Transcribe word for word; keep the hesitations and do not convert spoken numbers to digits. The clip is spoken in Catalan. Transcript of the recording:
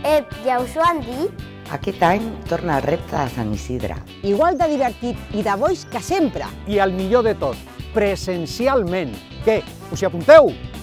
Ep, ja us ho han dit? Aquest any torna el repte de Sant Isidre. Igual de divertit i de boix que sempre. I el millor de tot, presencialment. Què, us hi apunteu?